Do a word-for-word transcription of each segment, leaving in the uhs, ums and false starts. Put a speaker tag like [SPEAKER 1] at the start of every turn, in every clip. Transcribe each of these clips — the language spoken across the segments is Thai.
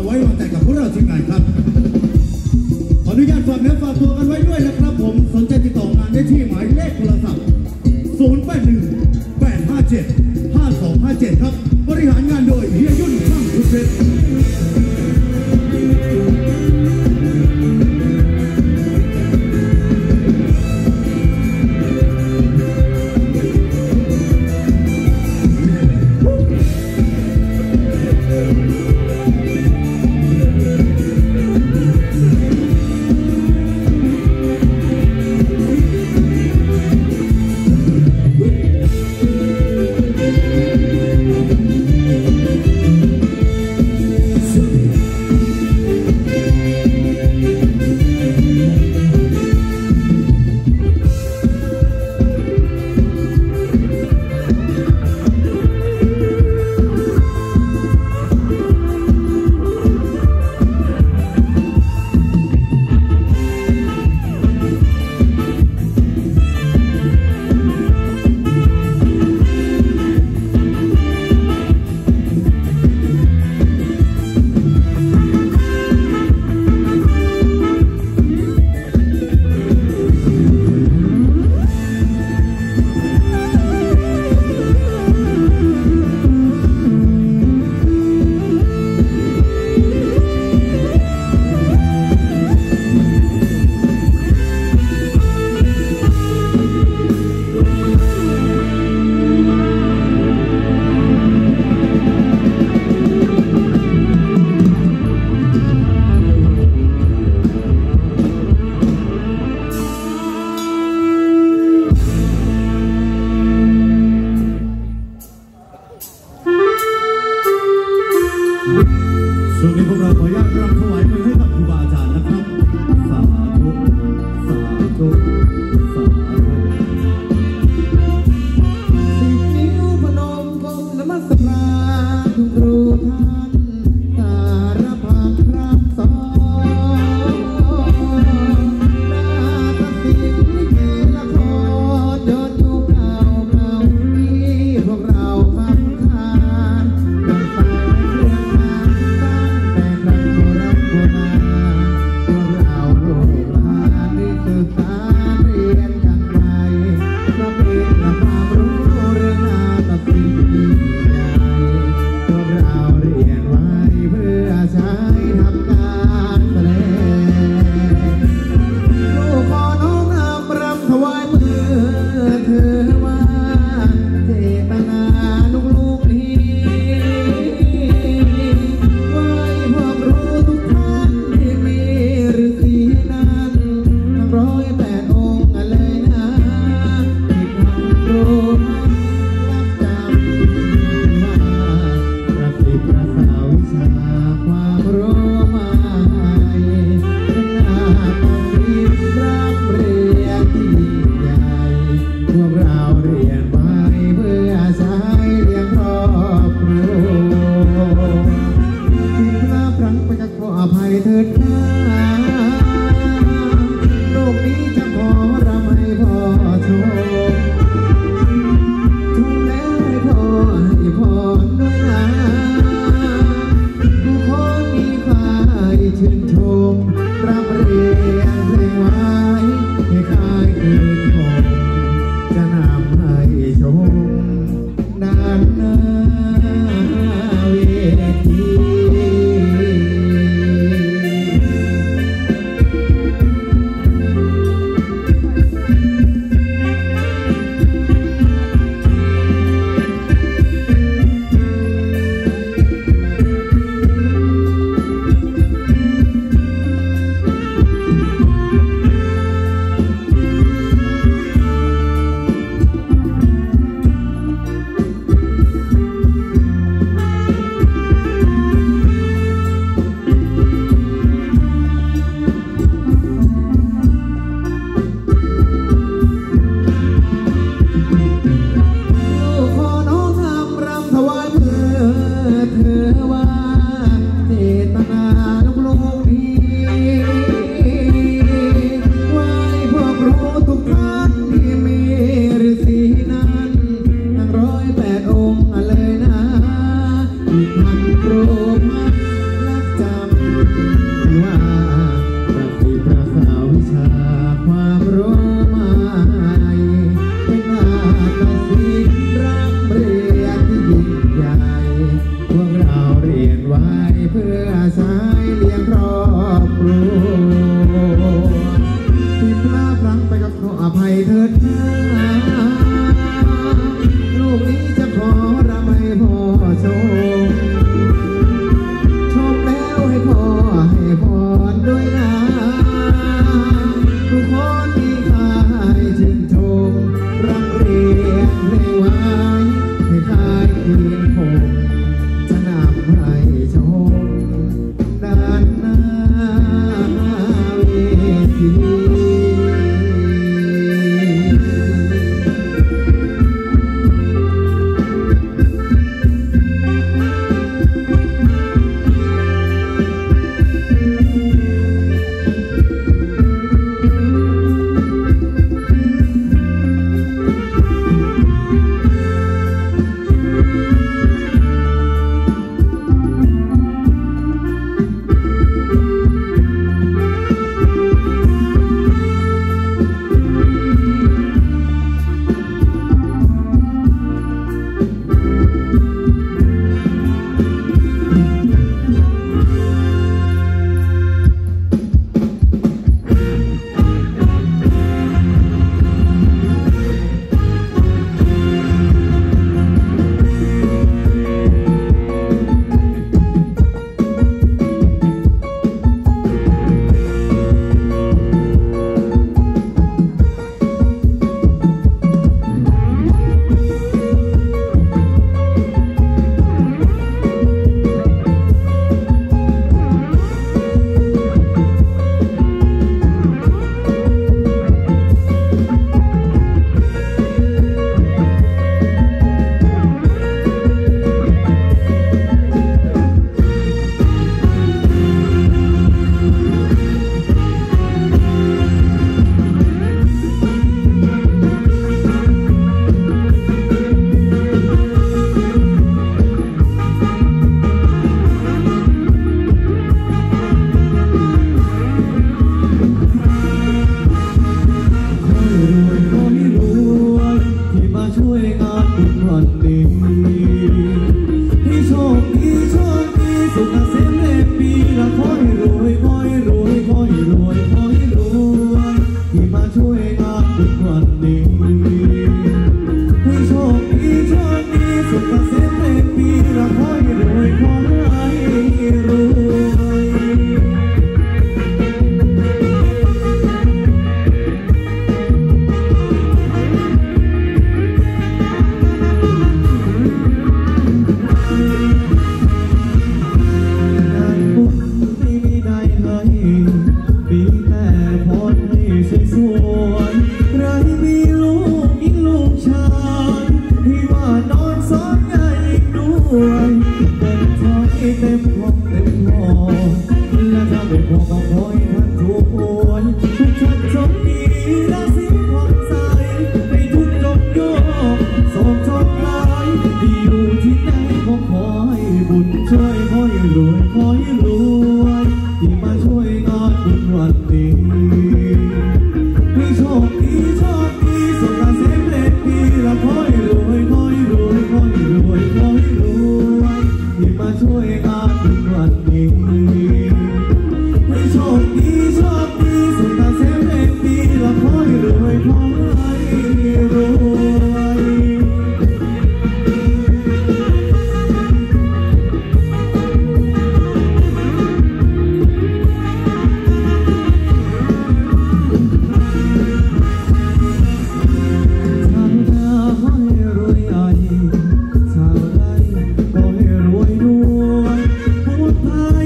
[SPEAKER 1] ว้วางใจกับพวกเราทีมงานครับขออนุญาตฝากเนื้อฝากตัวกันไว้ด้วยนะครับผมสนใจติดต่องานได้ที่หมายเลขโทรศัพท์ศูนย์ แปด หนึ่ง แปด ห้า เจ็ด ห้า สอง ห้า เจ็ดครับบริหารงานโดยเฮียยุ่นข้างทุกเพชรช่วงนี้พวกเราขออนุญาตรำถวายมือให้กับครูบาอาจารย์นะครับสาธุสาธุสาธุสิบนิ้วพนมก้มนมัสการทุกครูท่านสารพัดพระสอนนาฏศิลป์ลิเกละครยอดยุคเก่าเก่าที่พวกเราฟังทานกันไปเรื่องงานแต่ครั้งโบราณโบราณพวกเราลูกหลานได้ศึกษาเรียนกันไปก็เป็นความรู้เรื่องนาฏศิลป์ยิ่งใหญ่พวกเราเรียนไว้เพื่อใช้ทำการแสดงลูกขอน้อมนำรำถวายมือเธอว่าเจตนาลูกลูกนี้ไว้พวกรู้ทุกท่านที่มีฤาษีนั้นทั้งร้อยแปดองค์เลยนะที่ทำรู้รับจำว่าประสิทธิ์ประสาวิชาความรู้มาเป็นหน้าต้องรีบรับเรียนที่ยิ่งใหญ่พวกเราเรียนไว้เพื่อใช้เลี้ยงครอบครัวผิดพลาดพลั้งไปก็ขออภัยเถิดนะโลกนี้จะขอรำให้พ่อชมชมแล้วให้พ่อให้พรด้วยนะทุกคนมีฝ่ายชื่นชมรับเรียนเพลงไว้ให้คลายคืนคงจะนำให้ชมด้านหน้าเวที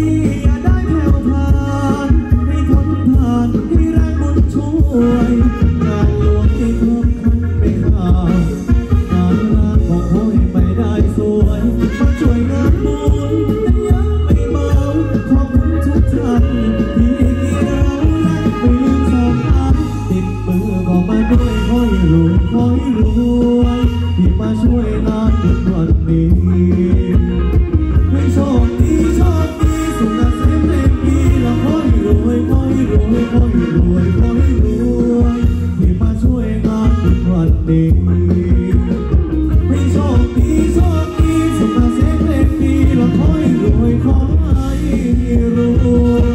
[SPEAKER 1] อย่าได้แผ่วผ่านให้ทนทานให้แรงบุญช่วยงานหลวงที่ครบคันไม่ขาดงานรักของพ่อยไม่ได้สวยมาช่วยงานบุญนั้นยังไม่เบาขอบคุณทุกท่านที่เกี่ยวและไม่ลืมสองอันติดมือก็มาด้วยขอให้รวยขอให้รวยที่มาช่วยงานบุญวันนี้ให้โชคดีโชคดีสุขเกษมเล็กดีแล้วขอให้รวยขอให้รวยขอให้รวยขอให้รวยที่มาช่วยงานบุญวันนี้ให้โชคดีโชคดีสุขเกษมเล็กดีแล้วขอให้รวยขอให้รวย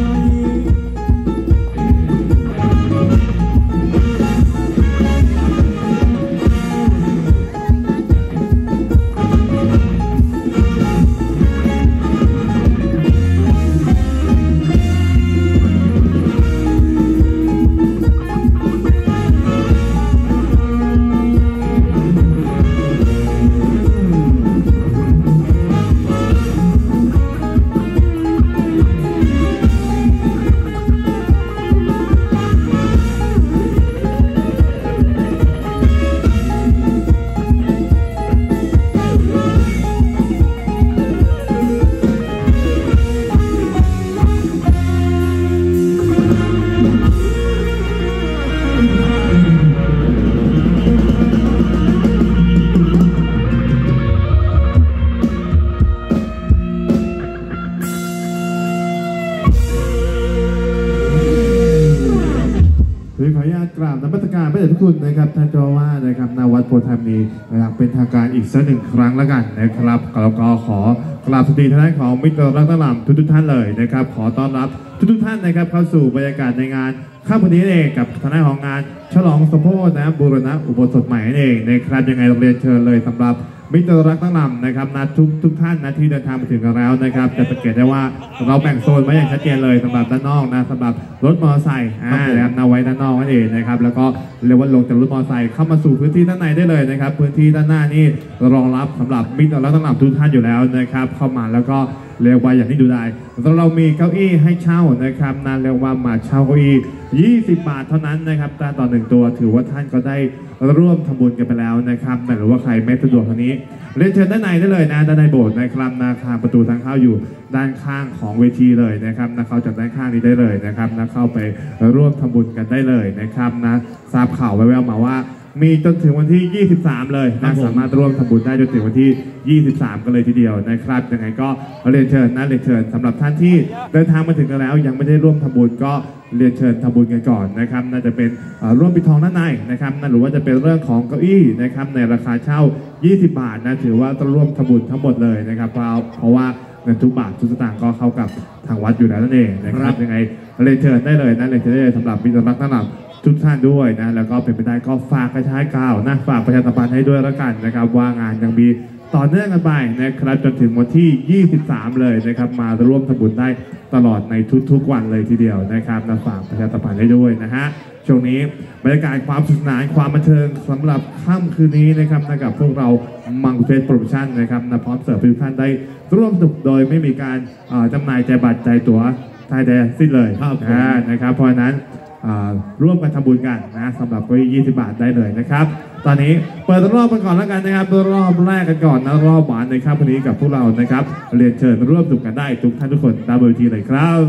[SPEAKER 1] ขออนุญาตกราบนมัสการพระเดชพระคุณนะครับท่านเจ้าอาวาสนะครับณวัดโพธิ์ธรรมนี้นะครับเป็นทางการอีกสักหนึ่งครั้งแล้วกันนะครับแล้วก็ขอกราบสวัสดีท่านของมิตรรักตะลำทุกทุกท่านเลยนะครับขอต้อนรับทุกทุกท่านนะครับเข้าสู่บรรยากาศในงานค่ำวันนี้เองกับคณะของงานฉลองสมโภชนะบูรณะอุโบสถใหม่เองนะครับยังไงเราเรียนเชิญเลยสำหรับมิตรรักตั้งลำนะครับนะทุกทุกท่านนะที่เดินทางมาถึงกันแล้วนะครับจะสังเกตได้ว่าเราแบ่งโซนไว้อย่างชัดเจนเลยสำหรับด้านนอกนะสำหรับรถมอเตอร์ไซค์อ่านะครับนาไว้ด้านนอกนั่นเองนะครับแล้วก็เรียกว่าลงจากรถมอเตอร์ไซค์เข้ามาสู่พื้นที่ด้านในได้เลยนะครับพื้นที่ด้านหน้านี่รองรับสำหรับมิตรรักตั้งลำทุกท่านอยู่แล้วนะครับเข้ามาแล้วก็เรียกว่าอย่างที่ดูได้เรามีเก้าอี้ให้เช่านะครับนั่นเรียกว่ามาเช่าเก้าอี้ยี่สิบบาทเท่านั้นนะครับต่อหนึ่งตัวถือว่าท่านก็ได้ร่วมทำบุญกันไปแล้วนะครับหรือว่าใครไม่สะดวกทางนี้เรียนเชิญด้านในได้เลยนะด้านในโบสถ์นะครับนาคาประตูทางเข้าอยู่ด้านข้างของเวทีเลยนะครับนะเข้าจากด้านข้างนี้ได้เลยนะครับนะเข้าไปร่วมทำบุญกันได้เลยนะครับนะทราบข่าวแว่วๆมาว่ามีจนถึงวันที่ยี่สิบสามเลยนะสามารถร่วมทำบุญได้จนถึงวันที่ยี่สิบสามกันเลยทีเดียวนะครับยังไงก็เรียนเชิญนะเรียนเชิญสำหรับท่านที่เดินทางมาถึงกันแล้วยังไม่ได้ร่วมทำบุญก็เรียนเชิญทำบุญกันก่อนนะครับน่าจะเป็นร่วมปิดทองด้านในนะครับนั่นหรือว่าจะเป็นเรื่องของเก้าอี้นะครับในราคาเช่ายี่สิบบาทนะถือว่าต้องร่วมทำบุญทั้งหมดเลยนะครับเพราะเพราะว่าเงินทุกบาททุกสตางค์ก็เข้ากับทางวัดอยู่แล้วนั่นเองนะครับยังไงเรียนเชิญได้เลยนะเรียนเชิญได้เลยสำหรับมิตรรักตั้งลำทุกท่านด้วยนะแล้วก็เป็นไปได้ก็ฝากกระชายข่าวนะฝากประชาสัมพันธ์ให้ด้วยแล้วกันนะครับว่างานยังมีต่อเนื่องกันไปนะครับจนถึงวันที่ยี่สิบสามเลยนะครับมาร่วมทำบุญได้ตลอดในทุกๆวันเลยทีเดียวนะครับนะฝากประชาสัมพันธ์ให้ด้วยนะฮะช่วงนี้บรรยากาศความสนุกสนานความบันเทิงสำหรับค่ำคืนนี้นะครับนะกับพวกเรามังคุเทสโปรโมชั่นนะครับนะพร้อมเสิร์ฟทุกท่านได้ร่วมสนุกโดยไม่มีการจำหน่ายใจบัตรใจตั๋วไทยแดนสิ้นเลยนะครับเพราะฉะนั้นร่วมกันทำบุญกันนะสำหรับก็ยี่สิบบาทได้เลยนะครับตอนนี้เปิดรอบกันก่อนแล้วกันนะครับรอบแรกกันก่อนนะรอบหวานในค่ำวันนี้กับพวกเรานะครับเรียนเชิญร่วมสนุกกันได้ทุกท่านทุกคนตามเบอร์ทีเลยครับ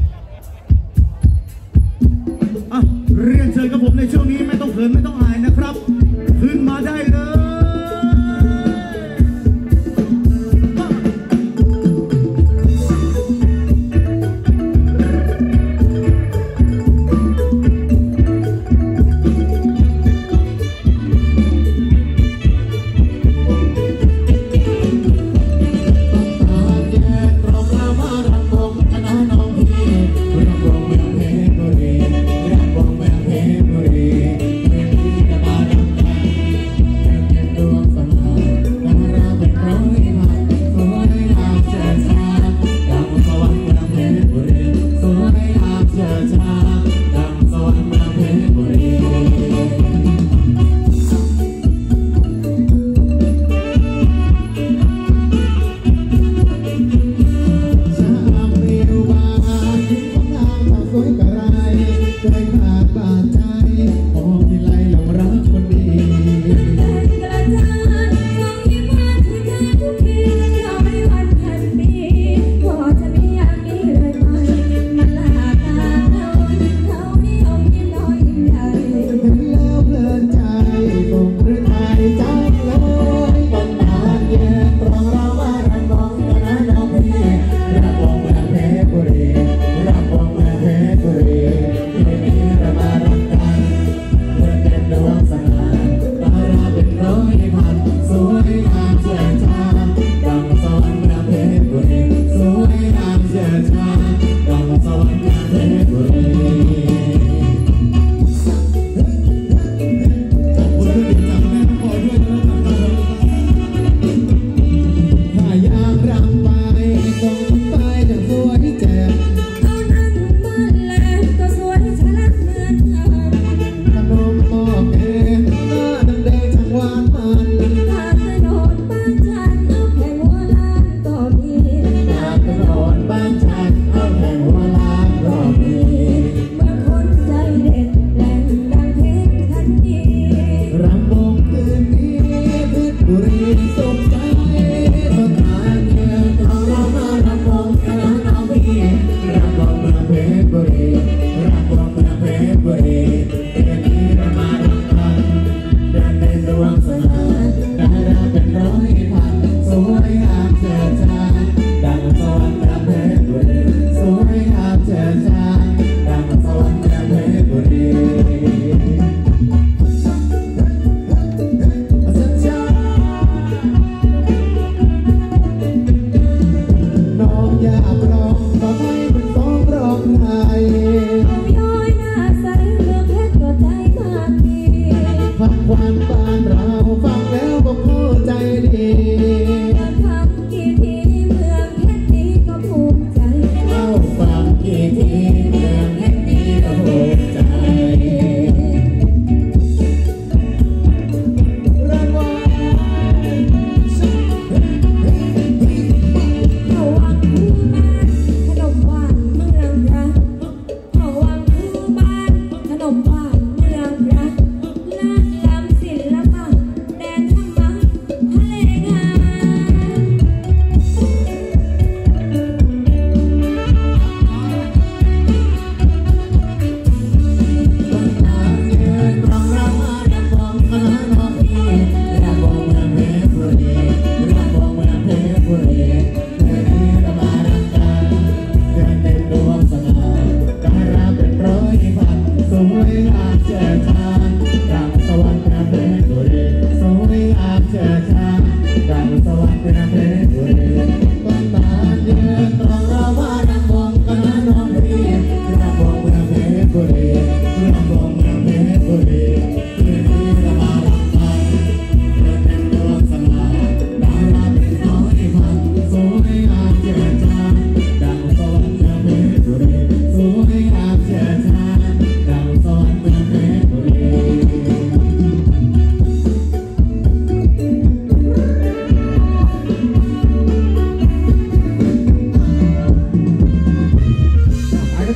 [SPEAKER 2] เรียนเชิญกับผมในช่วงนี้ไม่ต้องเขินไม่ต้องอายนะครับขึ้นมาได้เลย
[SPEAKER 1] จะไม่รู้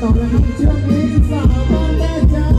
[SPEAKER 1] ต่อแล้วครับช่วงนี้สาวบ้านแม่จ้า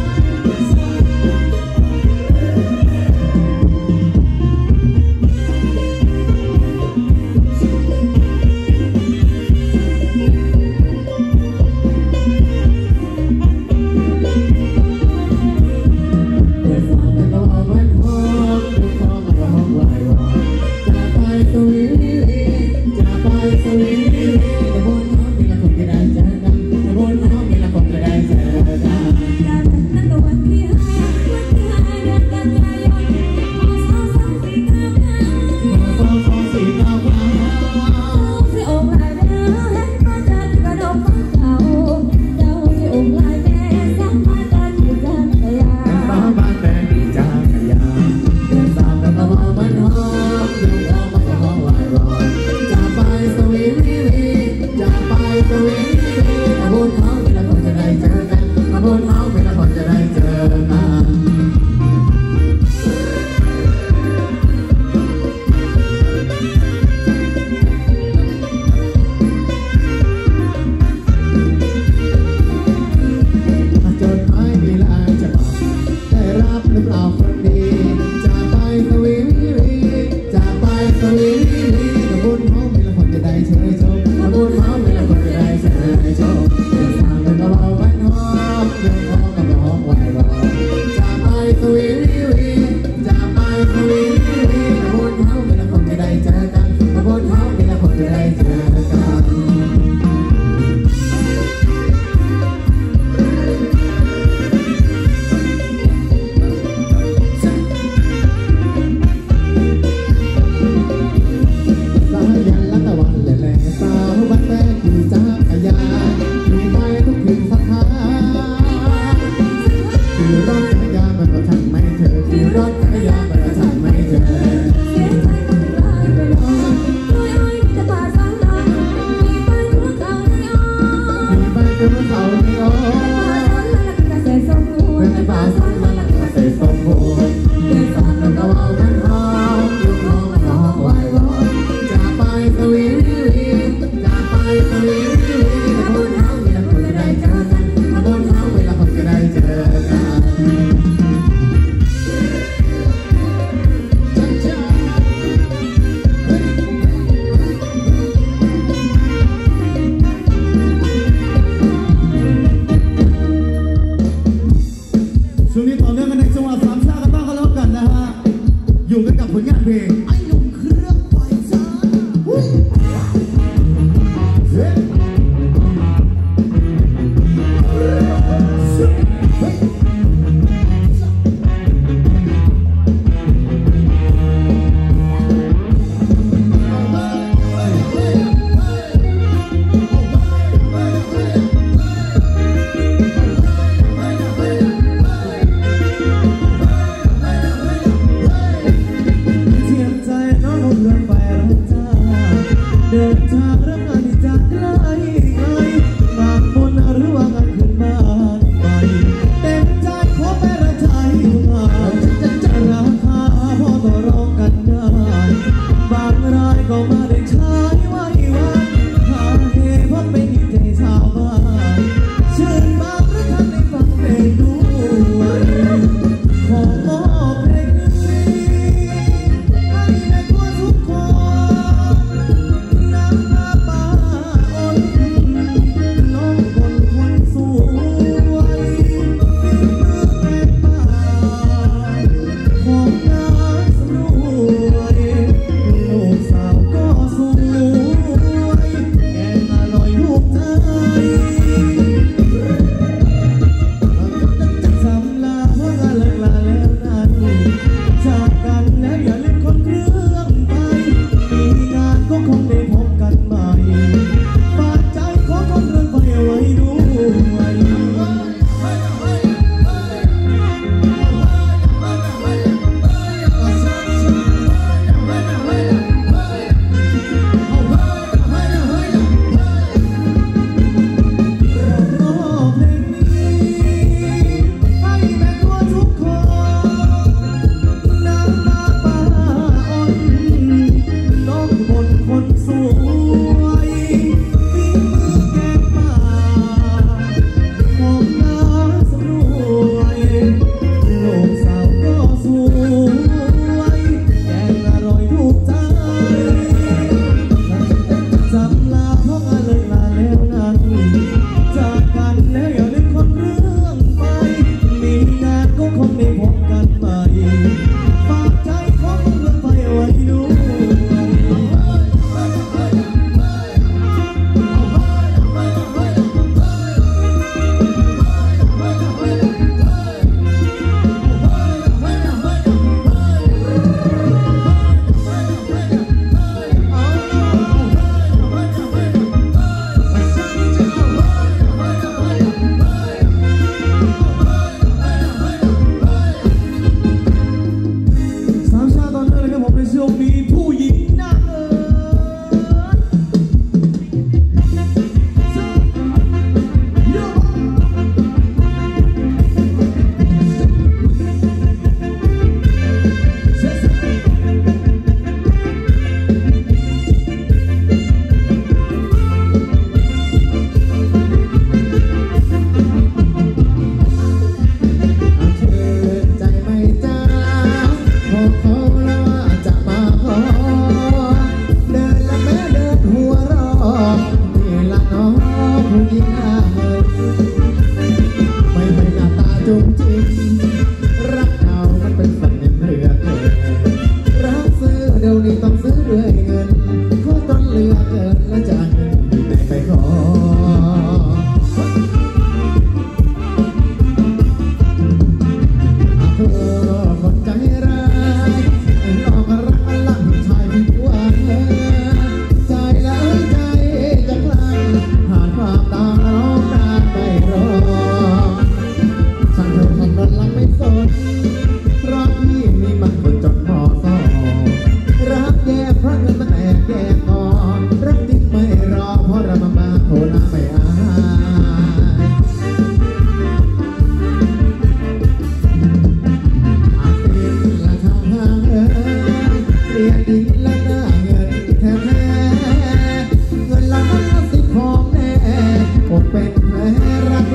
[SPEAKER 3] จะไปสวีทจะพูดเท้าเมียคนจะได้เจอกัน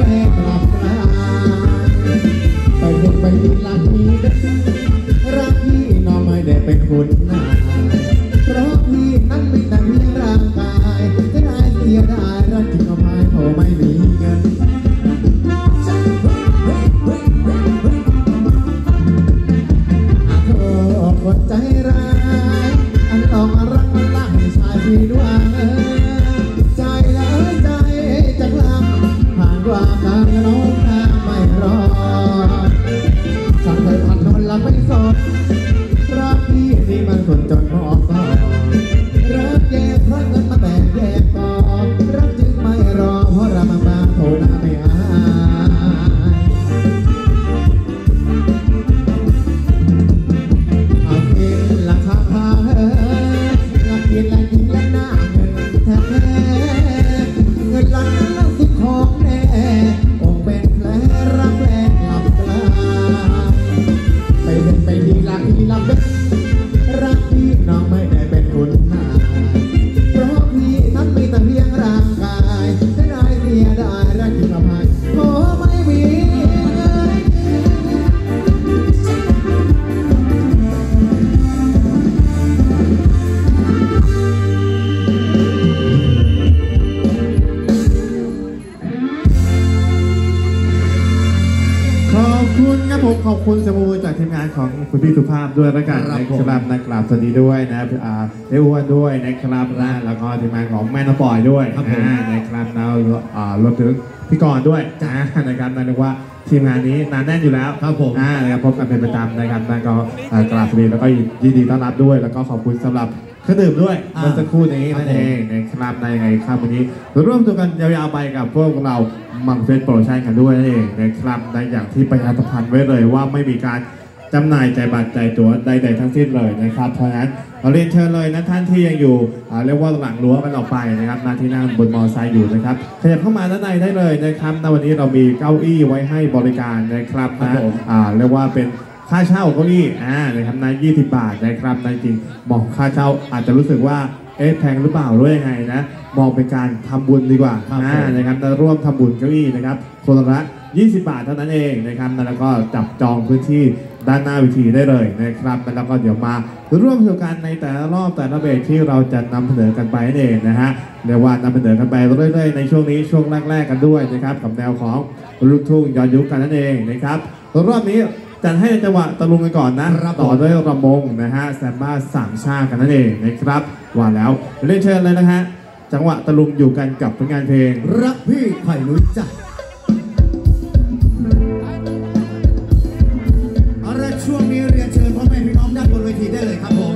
[SPEAKER 1] กลับมาไปเห็นไปดีรักพี่รักพี่น้องไม่ได้เป็นคนหน้าเพราะพี่นั้นไม่แต่เพียงร่างกายจะได้เสียดายรักจริงก็พายพอไม่มีเงินอาโทษคนใจร้ายอันหลอกรักมันละให้ชายพี่ด้วยใจเลยใจจะกลับผ่านว่าการน้องน้าไม่รอฉันเคยผ่านนอนหลับไม่สดรักพี่นี่มันคนจนพอสอรักแยกรักเงินมาแต่แยกก่อนรักจึงไม่รอเพราะเรามาบ้าโทรหน้าไม่อายเอากินราคาพาเฮ้ลักกินและกินและหน้าเงินแท้เงินล้านนั้นแล้วสุดของแน่อกเป็นแผลรักแรงกลับกลาไปเดินไปดีรักดีรักรักพี่น้องไม่ได้เป็นคนหน้าเพราะพี่นั้นมีแต่เพียงร่างกายจะได้เสียดายรักจริงอภัยขอไม่มี
[SPEAKER 2] ขอบคุณครับผมขอบคุณสมูจากทีมงานของคุณพี่สุภาพด้วยแล้วกันนะครับนะครับสวัสดีด้วยนะอาเอ้อ้วนด้วยนะครับนะแล้วก็ทีมงานของแม่น้องปอยด้วยนะครับแล้วรวมถึงพี่กรณ์ด้วยจ้านะครับนั่นเรียกว่าทีมงานนี้นานแน่นอยู่แล้วครับผมนะครับพบกันเป็นประจำนะครับนั่นก็กราบสวัสดีแล้วก็ยินดีต้อนรับด้วยแล้วก็ขอบคุณสำหรับเครื่องดื่มด้วยเมื่อสักครู่นี้นั่นเองนะครับในไงครับวันนี้ร่วมตัวกันยาวๆไปกับพวกเรามังเฟสโปรโมชั่นกันด้วยนั่นเองนะครับในอย่างที่ประชาสัมพันธ์ไว้เลยว่าไม่มีการจำหน่ายใจบัตรใจตั๋วใดๆทั้งสิ้นเลยนะครับเพราะฉะนั้นเราเรียนเชิญเลยนะท่านที่ยังอยู่เรียกว่าหลังรั้วกันออกไปนะครับหน้าที่นั่งบนมอเตอร์ไซค์อยู่นะครับขยับเข้ามาด้านในได้เลยนะครับในวันนี้เรามีเก้าอี้ไว้ให้บริการนะครับนะเรียกว่าเป็นค่าเช่าเก้าอี้อ่านะครับในยี่สิบบาทนะครับในจริงมองค่าเช่าอาจจะรู้สึกว่าเอ๊ะแพงหรือเปล่าหรือยังไงนะมองเป็นการทำบุญดีกว่าอ่านะครับร่วมทำบุญเก้าอี้นะครับคนละยี่สิบบาทเท่านั้นเองนะครับแล้วก็จับจองพื้นที่ด้านหน้าเวทีได้เลยนะครับแล้วก็เดี๋ยวมาร่วมสนุกกันในแต่ละรอบแต่ละเบรกที่เราจะนำเสนอกันไปนั่นเองนะฮะเรียกว่านำเสนอกันไปเรื่อยๆในช่วงนี้ช่วงแรกๆกันด้วยนะครับกับแนวของลูกทุ่งย้อนยุคกันนั่นเองนะครับรอบนี้จัดให้จังหวะตะลุงกันก่อนนะต่อด้วยรำมงนะฮะแซมบ้าสามชากันนั่นเองนะครับว่าแล้วเรียนเชิญเลยนะฮะจังหวะตะลุงอยู่กันกับผลงานเพลง
[SPEAKER 1] รักพี่ไผ่ลุยจ้ะช่วงนี้เรียนเชิญพ่อแม่พี่น้องด้านบนเวทีได้เลยครับผม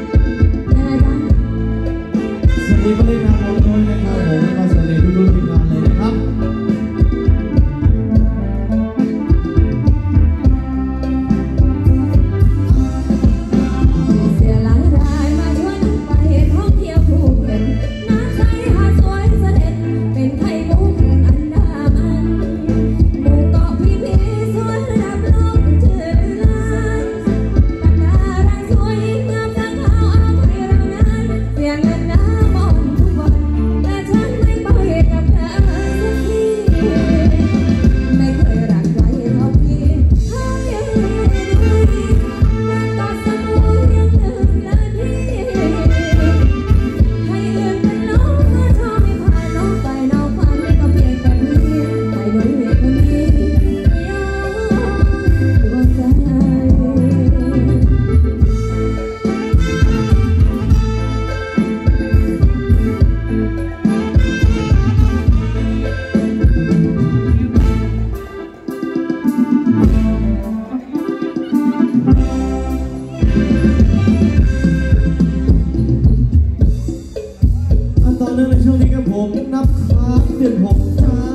[SPEAKER 3] มีประเด็นนะครับผมนะครับผมก็สวัสดีทุกๆทีมงานดือนหกจ้า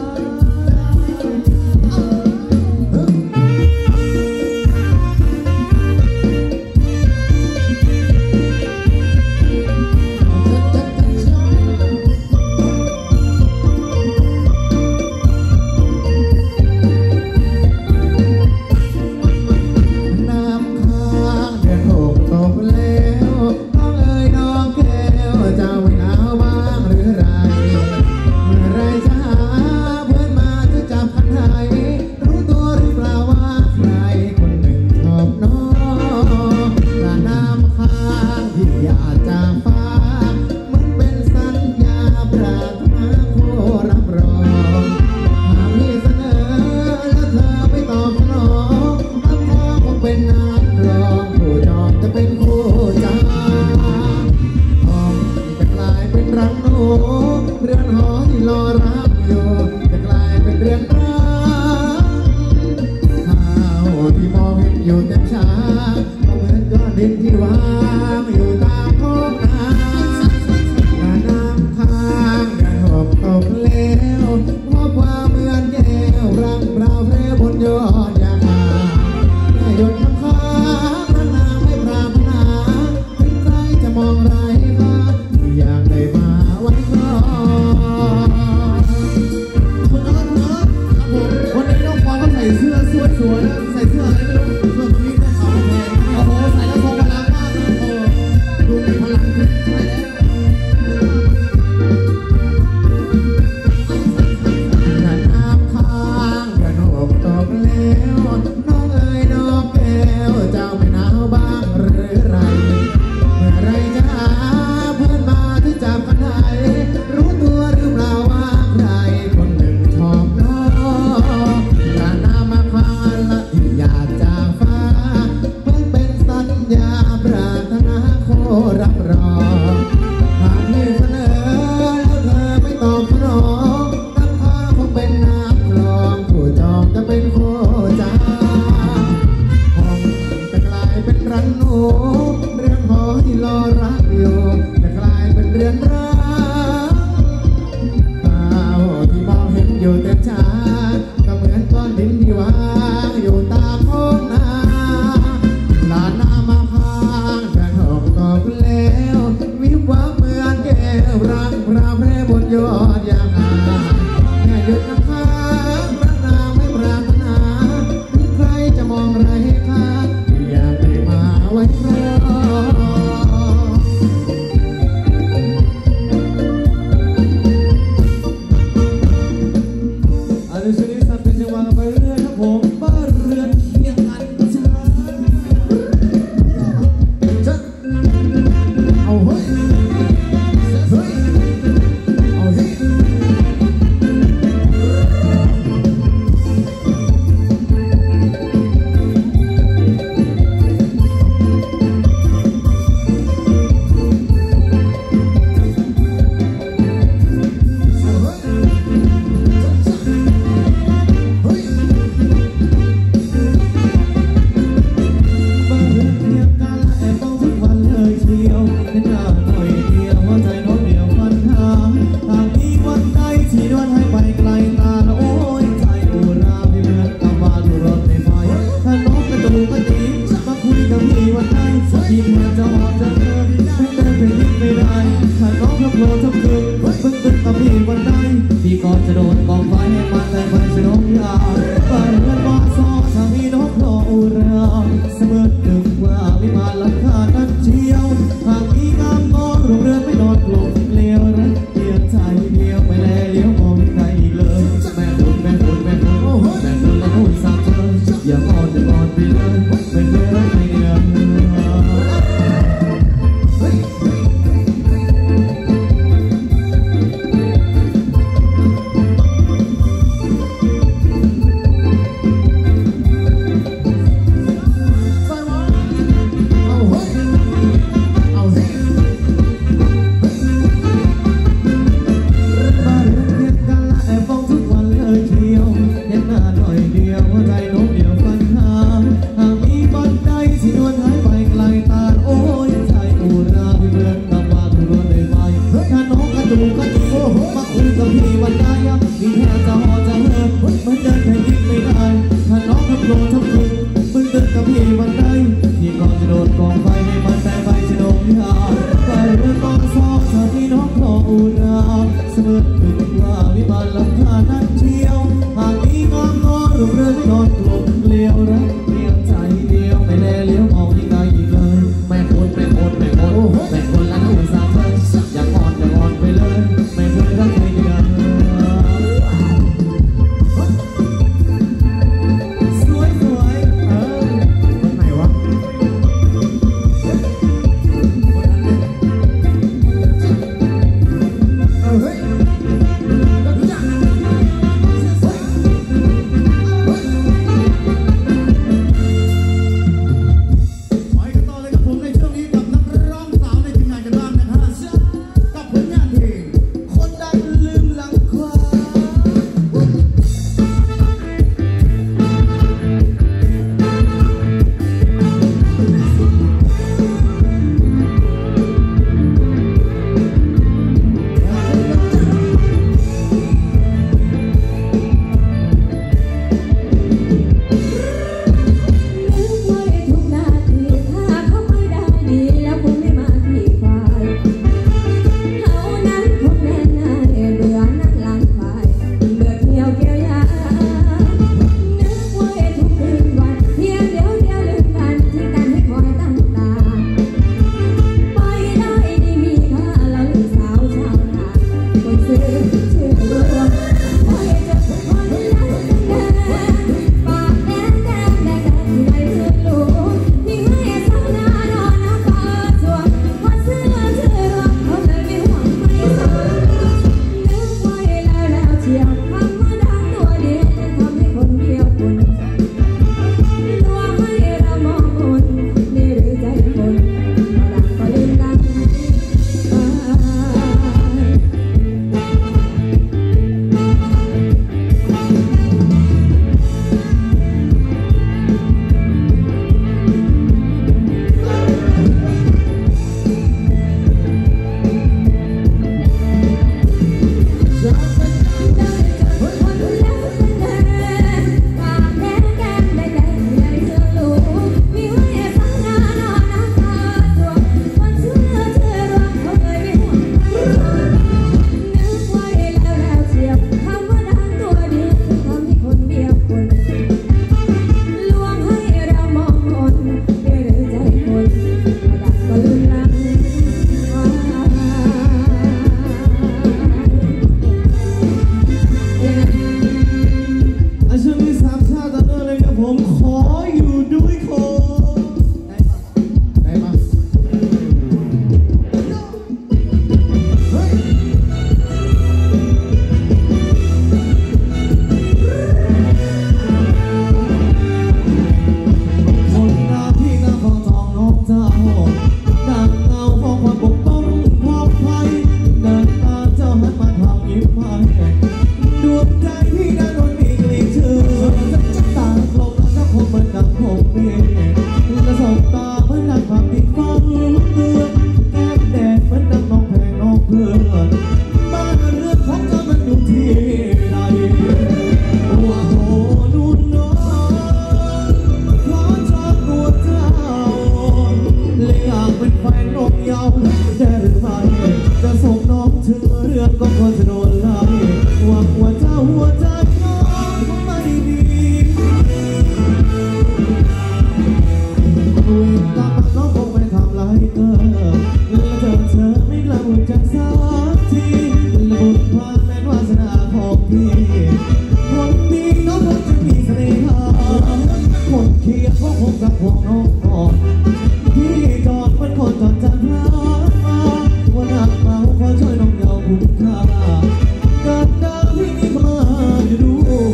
[SPEAKER 1] คนดีน้องคงจะมีเสน่หาคนเคียงก็คงจะห่วงน้องก่อนที่จอดมันคนจอดจะรักมาวันหนักมาขอช่วยน้องเยาคุ้มค่ากับดาวที่นี่เข้ามาอยู่ดู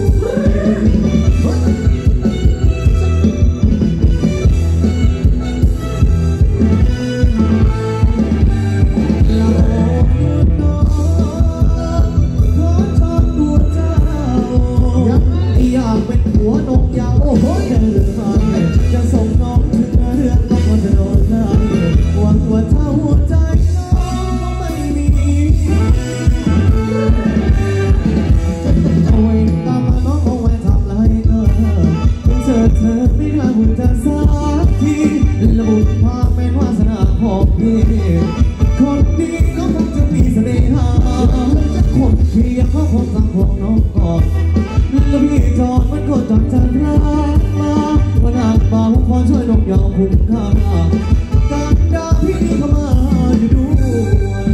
[SPEAKER 1] อยากเป็นหัวนกยาวโอ้โหจะเหลือใครจะส่งน้องถึงเรื่องต้องมาจะโดนใครหวังว่าถ้าหัวใจน้องไม่มีเอาไว้ตามมาน้องเอาไว้ทำไรเธอเจอเธอไม่กล้าหุ่นจะสักทีและบุญพาเป็นวาสนาของพี่คนดีน้องคงจะมีเสน่หาคนเพียงเขาคงสั่งของน้องก่อนแล้วพี่จอดมันก็จอดจะรักมาวันหนักเบาขอช่วยน้องยอมคุ้มค่าการดาพี่นี่เข้ามาอยู่ด้วย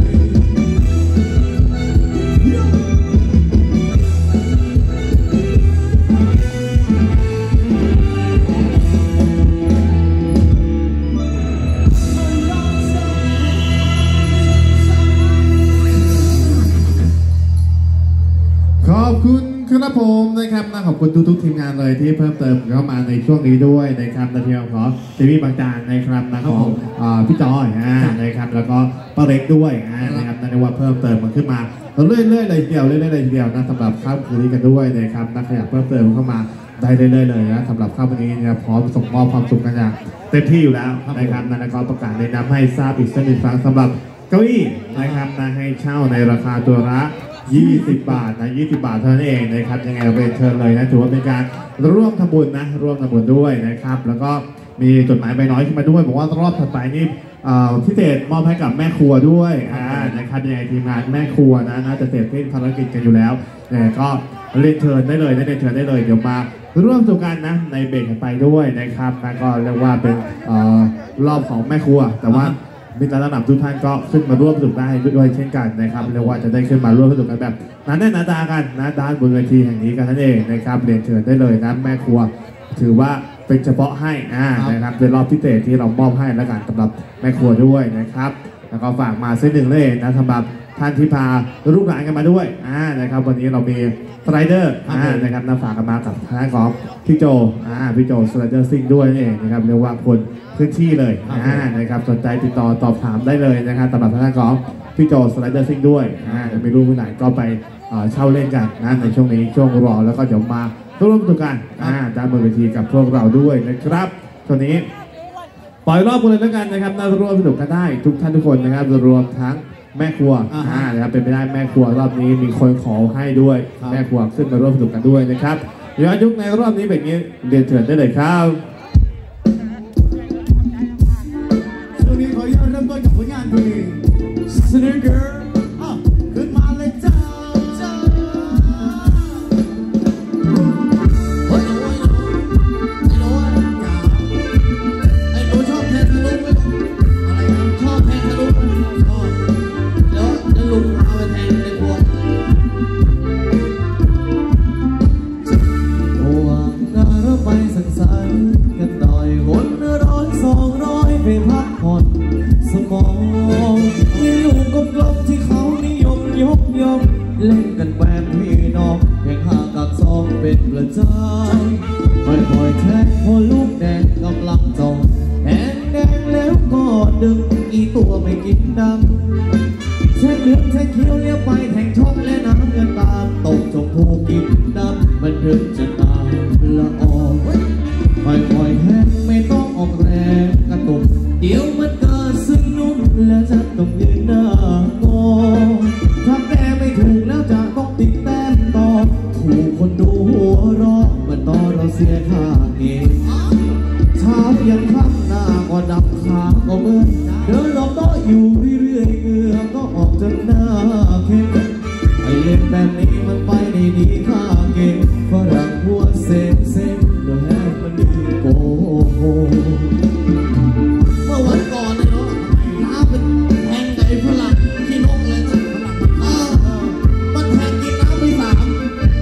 [SPEAKER 2] ขอบคุณครับผมนะครับนะขอบคุณทุกๆทีมงานเลยที่เพิ่มเติมเข้ามาในช่วงนี้ด้วยนะครับในที่ของทีวีบางจานนะครับนะของพี่จอยนะครับแล้วก็ป้าเล็กด้วยนะครับนั่นเรียกว่าเพิ่มเติมมันขึ้นมาเรื่อยๆเลยทีเดียวเรื่อยๆเลยทีเดียวนะสำหรับข้าวคืนนี้กันด้วยนะครับนะขยับเพิ่มเติมเข้ามาได้เรื่อยๆเลยนะสำหรับข้าววันนี้เนี่ยพร้อมส่งมอบความสุขกันอย่างเต็มที่อยู่แล้วนะครับนั่นก็ประกาศในน้ำให้ทราบอีกสักหนึ่งครั้งสำหรับเก้าอี้นะครับนะให้เช่าในราคาตัวละยี่สิบบาทนะยี่สิบบาทเท่านั้นเองนะครับยังไงเราไปเชิญเลยนะถือว่าเป็นการร่วมทำบุญนะร่วมทำบุญด้วยนะครับแล้วก็มีจดหมายใบน้อยขึ้นมาด้วยบอกว่ารอบถัดไปนี่พิเศษมอบให้กับแม่ครัวด้วยนะครับยังไงทีมงานแม่ครัวนะน่าจะเสร็จสิ้นภารกิจกันอยู่แล้วเนี่ยก็เรียนเชิญได้เลยนะเรียนเชิญได้เลยเดี๋ยวมาร่วมสู่กันนะในเบรกถัดไปด้วยนะครับนะก็เรียกว่าเป็นรอบของแม่ครัวแต่ว่ามิตรระดับทุกท่านก็ขึ้นมาร่วมสนุกได้ด้วยเช่นกันนะครับเรียกว่าจะได้ขึ้นมาร่วมสนุกกันแบบนั้นแน่นาตากันนะด้านบนเวทีแห่งนี้กันนั่นเองนะครับเรียนเชิญได้เลยนะแม่ครัวถือว่าเป็นเฉพาะให้อ่านะครับเป็นรอบพิเศษที่เรามอบให้แล้วกันสำหรับแม่ครัวด้วยนะครับแล้วก็ฝากมาเส้นหนึ่งเลยนะสำหรับท่านที่พาลูกหลานกันมาด้วยอ่านะครับวันนี้เรามีสไลเดอร์อ่านะครับนำฝากกันมากับทางของพี่โจอ่าพี่โจสไลเดอร์ซิ่งด้วยเองนะครับเรียกว่าคนพื้นที่เลยอ่านะครับสนใจติดต่อตอบถามได้เลยนะครับสำหรับทางของพี่โจสไลเดอร์ซิ่งด้วยอ่าไม่รู้ที่ไหนก็ไปเช่าเล่นกันนะในช่วงนี้ช่วงรอแล้วก็เดี๋ยวมาร่วมตัวกันอ่าด้านบนเวทีกับพวกเราด้วยนะครับช่วงนี้ปล่อยรอบกันเลยแล้วกันนะครับน่าร่วมสนุกกันได้ทุกท่านทุกคนนะครับรวมทั้งแม่ครัวอ่านะครับเป็นไปได้แม่ครัวรอบนี้มีคนขอให้ด้วยแม่ครัวขึ้นมาร่วมสนุกกันด้วยนะครับย้อนยุคในรอบนี้แบบนี้เรียนเชิญได้เลยครับ
[SPEAKER 1] ช่วงนี้ขออนุญาตเริ่มต้นกับผลงานเพลง Sneaker อ้าวขึ้นมาเลยจ้าจ้าเฮ้ยโอ้ยไอ้โน้ตจ้าไอ้โน้ตชอบแทงทะลุไหมอะไรนะชอบแทงทะลุไหมชอบแล้วแล้วลุงเอาไปแทงในพวงวางหน้าเราไปสังสรรค์กันหน่อยวนร้อยสองร้อยไปพักผ่อนสมองมีลูกกลมๆที่เขานิยมยกย่องเล่นกันแบบพี่น้องแข่งหากับซองเป็นประจำค่อยๆแทงพอลูกแดงกำลังจองแดงแดงแล้วก็ดึงอีตัวไม่กินดำแทงเหลืองแทงเขียวเลี้ยวไปแทงช็อตและน้ำเงินตามตกชมพูกินดำมันถึงจะตาละอองค่อยๆแทงไม่ต้องออกแรงกระตุกเดี๋ยวมันเกิดซึ่งนุ่มและจะต้องยืนหน้ามองถ้าแก้ไม่ถูกแล้วจะต้องติดแต้มต่อถูกคนดูหัวเราะมันต่อเราเสียค่าเกมเช้ายังค่ำหน้าก็ดำขาก็เมื่อเดินหลบโต๊ะอยู่เรื่อยๆเหงื่อก็ออกจนหน้าเข้มไอเล่นแบบนี้มันไปได้ดีค่าเก่งฝรั่งหัวเซมเซมโดนแล้วมันดีโกโก้เมื่อวันก่อนเนี่ยเนาะน้าเป็นแทงไก่ฝรั่งขี้นกเลยนะฝรั่งมันแทงกินน้ำไปสาม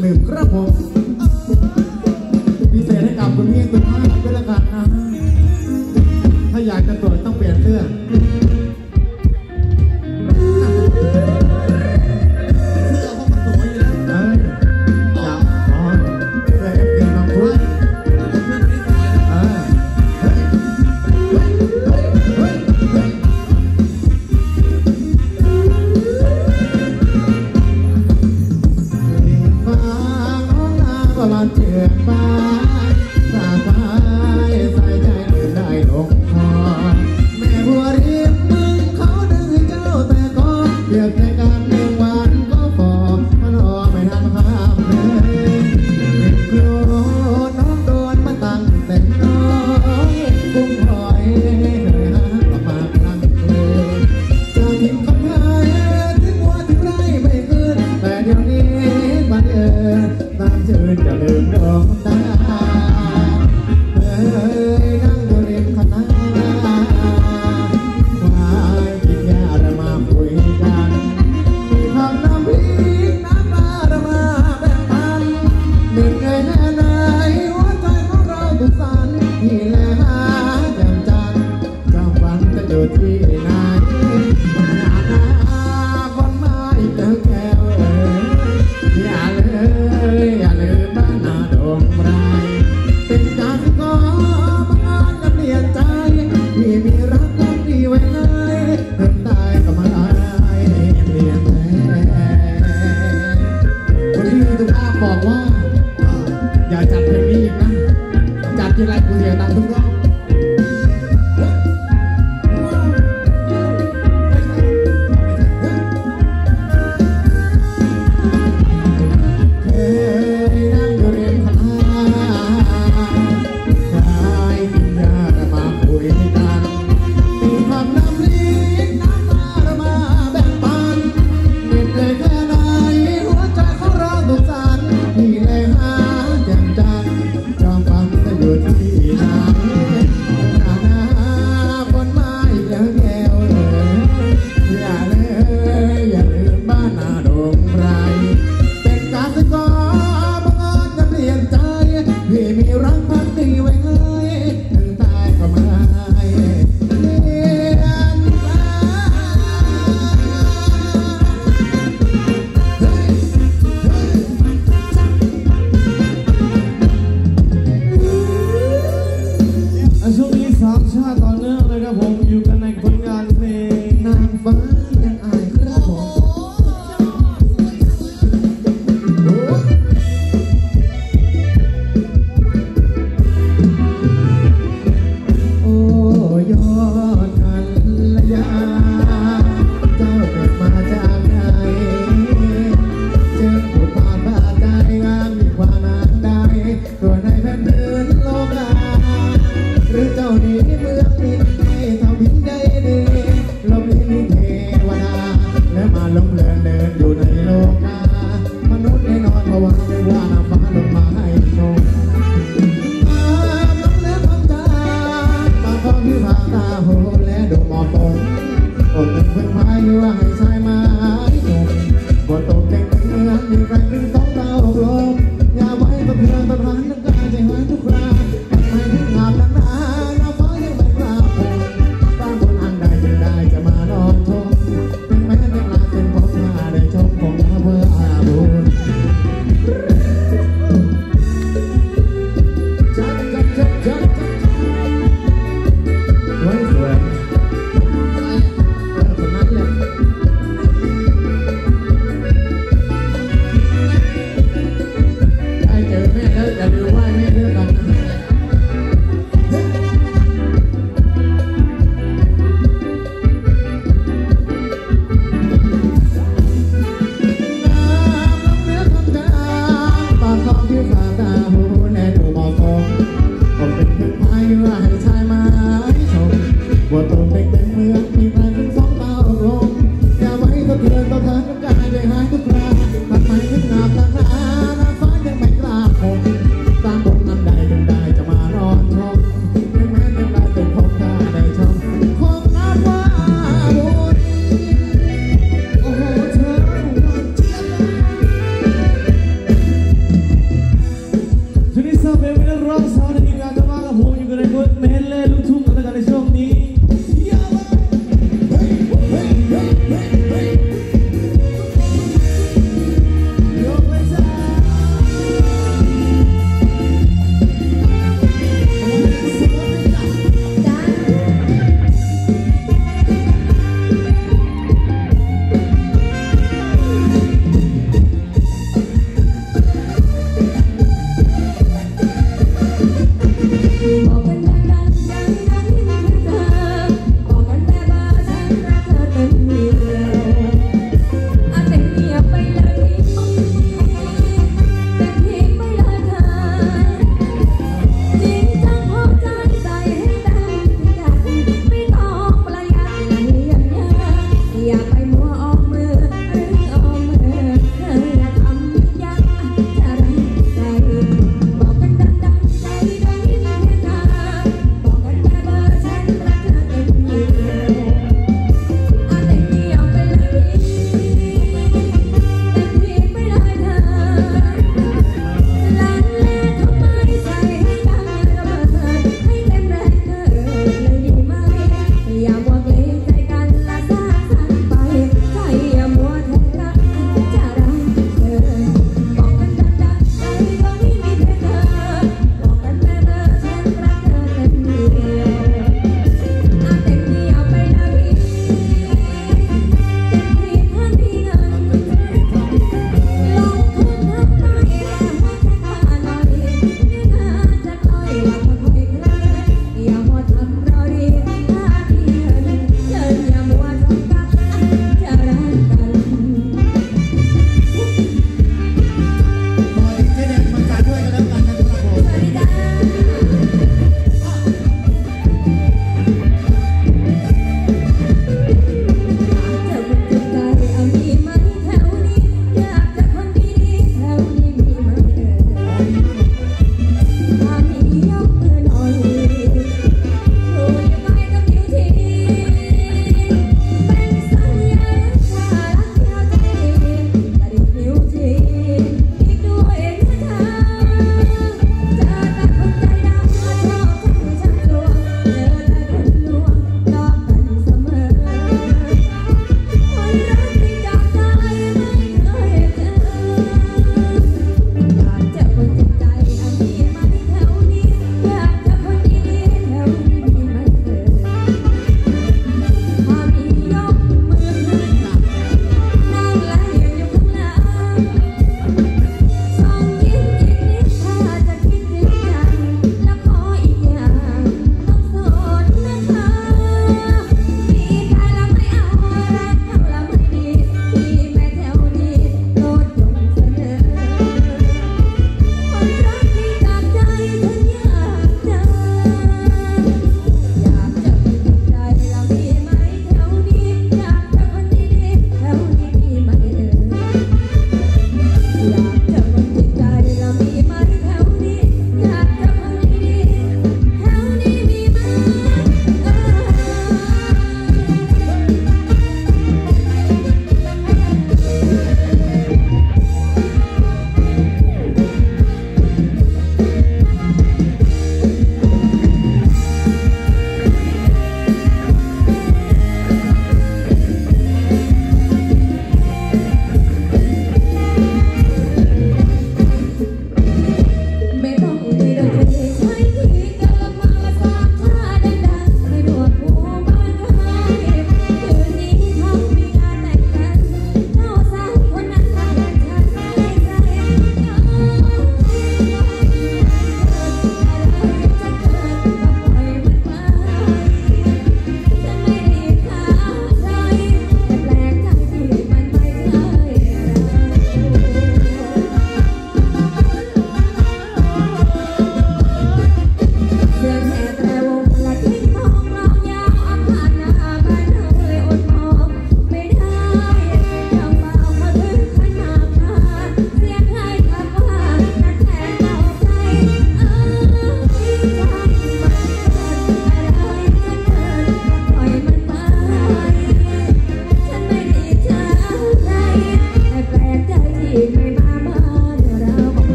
[SPEAKER 1] ดื่มครับผมพิเศษให้กับคุณพี่สุภาพด้วยละกันนะถ้าอยากจะสวยต้องเปลี่ยนเสื้อที่ไหน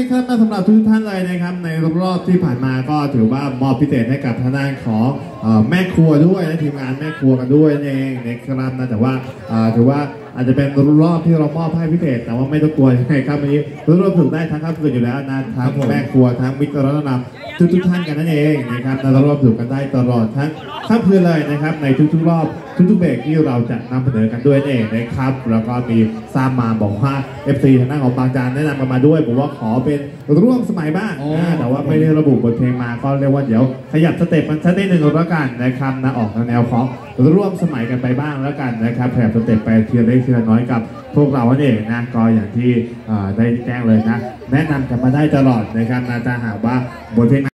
[SPEAKER 2] นะครับสำหรับทุกท่านเลยนะครับในรอบๆที่ผ่านมาก็ถือว่ามอบพิเศษให้กับทางด้านของแม่ครัวด้วยและทีมงานแม่ครัวกันด้วยเองนะครับนะแต่ว่าถือว่าอาจจะเป็นรอบที่เรามอบให้พิเศษแต่ว่าไม่ต้องกลัวยังไงครับวันนี้รวมถึงได้ทั้งค่ำคืนอยู่แล้วนะทั้งแม่ครัวทั้งมิตรรัตนำทุกทุกท่านกันนั่นเองนะครับเรารวมถึงกันได้ตลอดทั้งค่ำคืนเลยนะครับในทุกๆรอบทุกๆเบรกที่เราจะนำเสนอกันด้วยเองนะครับแล้วก็มีทราบมาบอกว่า เอฟ ซี ทางด้านของบางจานแนะนำกันมาด้วยผมว่าขอเป็นร่วมสมัยบ้างนะแต่ว่าไม่ได้ระบุบทเพลงมาก็เรียกว่าเดี๋ยวขยับสเต็ปมันสักนิดหนึ่งแล้วกันนะครับนะออกแนวของร่วมสมัยกันไปบ้างแล้วกันนะครับขยับสเต็ปไปเทียร์เล็กเทียร์น้อยกับพวกเราเองนะก็อย่างที่ได้แจ้งเลยนะแนะนำกันมาได้ตลอดนะครับนะถ้าหากว่าบทเพลง